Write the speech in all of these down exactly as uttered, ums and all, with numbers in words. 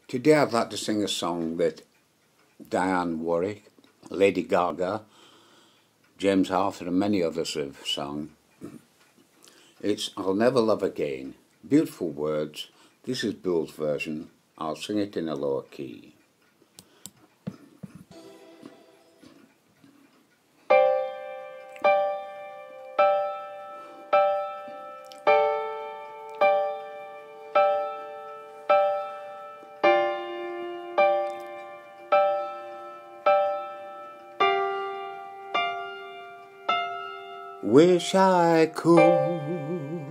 Today I'd like to sing a song that Diane Warwick, Lady Gaga, James Arthur and many others have sung. It's I'll Never Love Again. Beautiful words. This is Bill's version. I'll sing it in a lower key. Wish I could,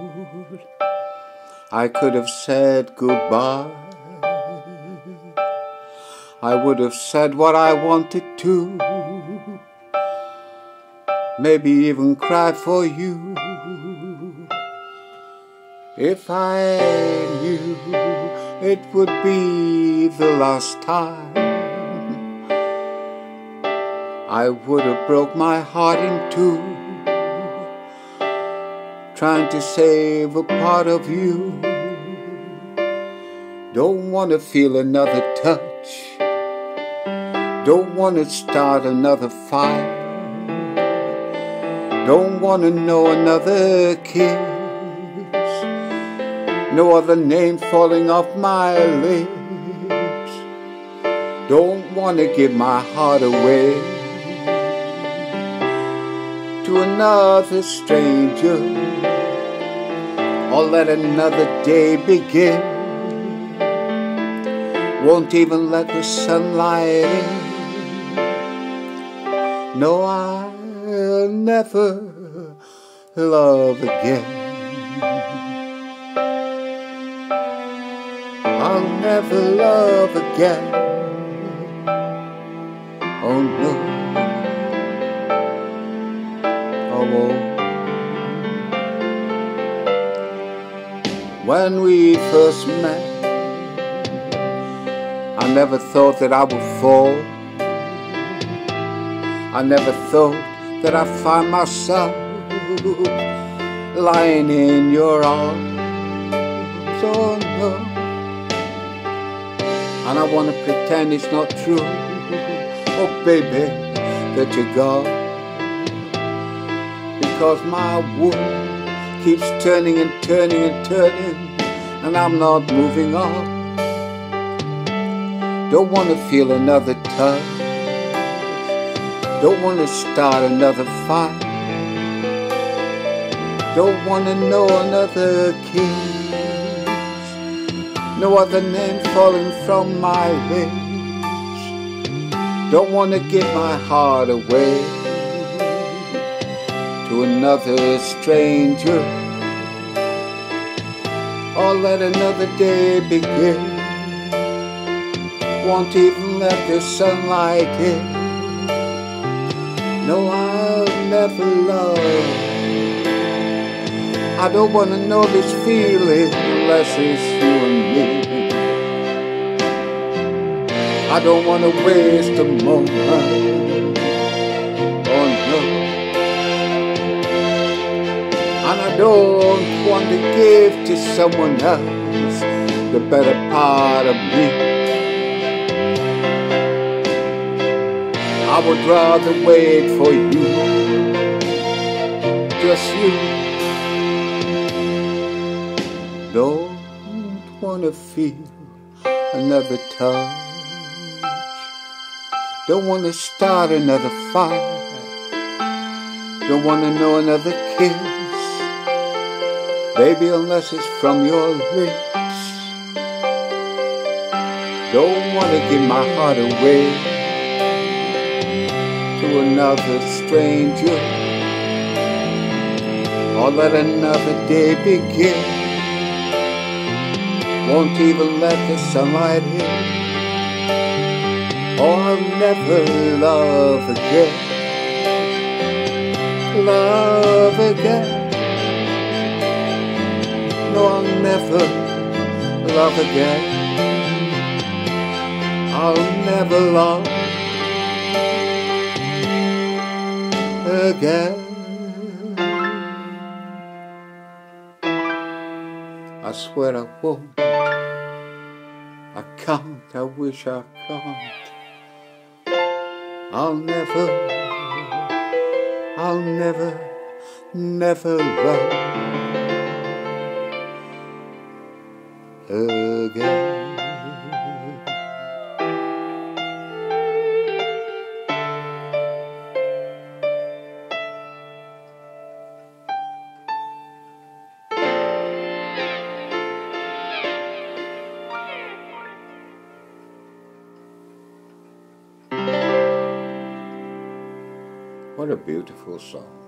I could have said goodbye. I would have said what I wanted to, maybe even cried for you. If I knew it would be the last time, I would have broke my heart in two, trying to save a part of you. Don't want to feel another touch, don't want to start another fight, don't want to know another kiss, no other name falling off my lips. Don't want to give my heart away to another stranger, or let another day begin. Won't even let the sunlight in. No, I'll never love again. I'll never love again. Oh no. When we first met, I never thought that I would fall. I never thought that I'd find myself lying in your arms. Oh no. And I want to pretend it's not true, oh baby, that you're gone. Because my world keeps turning and turning and turning, and I'm not moving on. Don't want to feel another touch, don't want to start another fight, don't want to know another kiss, no other name falling from my lips. Don't want to give my heart away to another stranger, or let another day begin. Won't even let the sunlight in. No, I'll never love. I don't want to know this feeling unless it's you and me. I don't want to waste a moment. Oh no. And I don't want to give to someone else the better part of me. I would rather wait for you, just you. Don't want to feel another touch, don't want to start another fight, don't want to know another kiss, baby, unless it's from your lips. Don't want to give my heart away to another stranger, or let another day begin. Won't even let the sunlight in. Or I'll never love again. Love again. No, I'll never love again. I'll never love again. I swear I won't. I can't, I wish I can't. I'll never, I'll never, never love again. What a beautiful song.